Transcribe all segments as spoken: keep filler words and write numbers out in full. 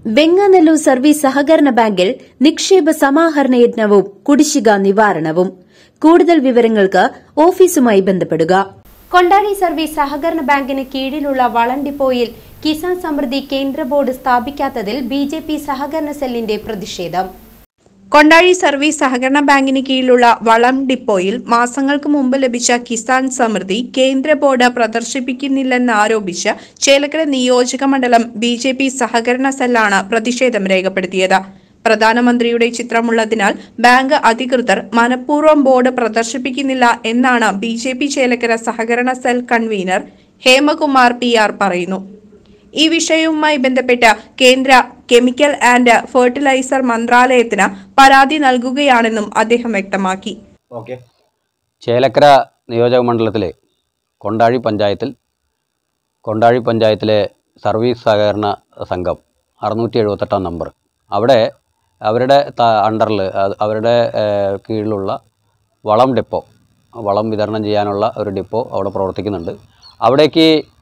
Venganallur service സഹകരണ ബാങ്കിൽ നിക്ഷേപ സമാഹരണ യജ്ഞവും കുടിശ്ശിക നിവാരണവും. കൂടുതൽ വിവരങ്ങൾക്ക് ഓഫീസുമായി ബന്ധപ്പെടുക. കൊണ്ടാഴി സർവീസ് സഹകരണ ബാങ്കിന് കീഴിലുള്ള വളം ഡിപ്പോയിൽ കിസാൻ സമൃദ്ധി കേന്ദ്ര ബോർഡ് സ്ഥാപിക്കാത്തതിൽ ബി ജെ പി സഹകരണ സെല്ലിന്റെ പ്രതിഷേധം. കൊണ്ടാഴി സർവീസ് സഹകരണ ബാങ്കിന് കീഴിലുള്ള വളം ഡിപ്പോയിൽ മാസങ്ങൾക്ക് മുമ്പ് ലഭിച്ച കിസാൻ സമൃദ്ധി കേന്ദ്ര ബോർഡ് പ്രദർശിപ്പിക്കുന്നില്ലെന്നാരോപിച്ച് ചേലക്കര നിയോജക മണ്ഡലം ബി ജെ പി സഹകരണ സെല്ലാണ് പ്രതിഷേധം രേഖപ്പെടുത്തിയത്. പ്രധാനമന്ത്രിയുടെ ചിത്രമുള്ളതിനാൽ ബാങ്ക് അധികൃതർ മനഃപൂർവ്വം ബോർഡ് പ്രദർശിപ്പിക്കുന്നില്ല എന്നാണ് ബി ജെ പി ചേലക്കര സഹകരണ cell convener Hemakumar P R പറയുന്നു. ഈ വിഷയവുമായി ബന്ധപ്പെട്ട് കേന്ദ്ര കെമിക്കൽ ആൻഡ് ഫെർട്ടിലൈസർ മന്ത്രാലയത്തിന് പരാതി നൽകുകയാണെന്നും അദ്ദേഹം വ്യക്തമാക്കി. ചേലക്കര നിയോജക മണ്ഡലത്തിലെ കൊണ്ടാഴി പഞ്ചായത്തിൽ കൊണ്ടാഴി പഞ്ചായത്തിലെ സർവീസ് സഹകരണ സംഘം അറുന്നൂറ്റി എഴുപത്തെട്ടാം നമ്പർ അവിടെ അവരുടെ അണ്ടറിൽ അവരുടെ കീഴിലുള്ള വളം ഡിപ്പോ വളം വിതരണം ചെയ്യാനുള്ള ഒരു ഡിപ്പോ അവിടെ പ്രവർത്തിക്കുന്നുണ്ട്. അവിടേക്ക്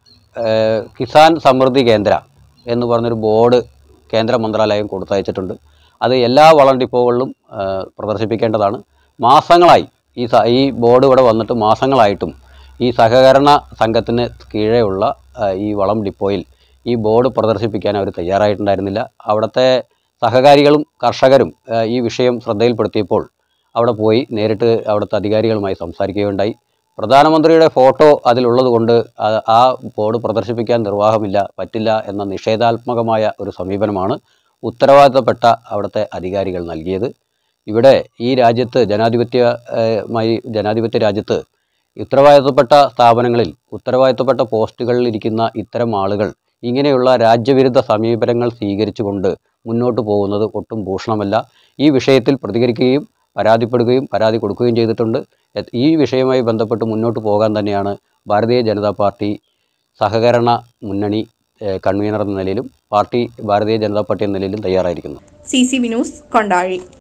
കിസാൻ സമൃദ്ധി കേന്ദ്ര എന്ന് പറഞ്ഞൊരു ബോർഡ് കേന്ദ്ര മന്ത്രാലയം കൊടുത്തയച്ചിട്ടുണ്ട്. അത് എല്ലാ വളം ഡിപ്പോകളിലും പ്രദർശിപ്പിക്കേണ്ടതാണ്. മാസങ്ങളായി ഈ ഈ ബോർഡ് ഇവിടെ വന്നിട്ട് മാസങ്ങളായിട്ടും ഈ സഹകരണ സംഘത്തിന് കീഴെയുള്ള ഈ വളം ഡിപ്പോയിൽ ഈ ബോർഡ് പ്രദർശിപ്പിക്കാൻ അവർ തയ്യാറായിട്ടുണ്ടായിരുന്നില്ല. അവിടുത്തെ സഹകാരികളും കർഷകരും ഈ വിഷയം ശ്രദ്ധയിൽപ്പെടുത്തിയപ്പോൾ അവിടെ പോയി നേരിട്ട് അവിടുത്തെ അധികാരികളുമായി സംസാരിക്കുകയുണ്ടായി. പ്രധാനമന്ത്രിയുടെ ഫോട്ടോ അതിലുള്ളത് കൊണ്ട് ആ ബോർഡ് പ്രദർശിപ്പിക്കാൻ നിർവാഹമില്ല, പറ്റില്ല എന്ന നിഷേധാത്മകമായ ഒരു സമീപനമാണ് ഉത്തരവാദിത്തപ്പെട്ട അവിടുത്തെ അധികാരികൾ നൽകിയത്. ഇവിടെ ഈ രാജ്യത്ത് ജനാധിപത്യമായി ജനാധിപത്യ രാജ്യത്ത് ഉത്തരവാദിത്തപ്പെട്ട സ്ഥാപനങ്ങളിൽ ഉത്തരവാദിത്തപ്പെട്ട പോസ്റ്റുകളിൽ ഇരിക്കുന്ന ഇത്തരം ആളുകൾ ഇങ്ങനെയുള്ള രാജ്യവിരുദ്ധ സമീപനങ്ങൾ സ്വീകരിച്ചുകൊണ്ട് മുന്നോട്ട് പോകുന്നത് ഒട്ടും ഭൂഷണമല്ല. ഈ വിഷയത്തിൽ പ്രതികരിക്കുകയും പരാതിപ്പെടുകയും പരാതി കൊടുക്കുകയും ചെയ്തിട്ടുണ്ട്. ഈ വിഷയവുമായി ബന്ധപ്പെട്ട് മുന്നോട്ട് പോകാൻ തന്നെയാണ് ഭാരതീയ ജനതാ പാർട്ടി സഹകരണ മുന്നണി കൺവീനർ എന്ന നിലയിലും പാർട്ടി ഭാരതീയ ജനതാ പാർട്ടി എന്ന നിലയിലും തയ്യാറായിരിക്കുന്നത്. C C V news Kondazhy.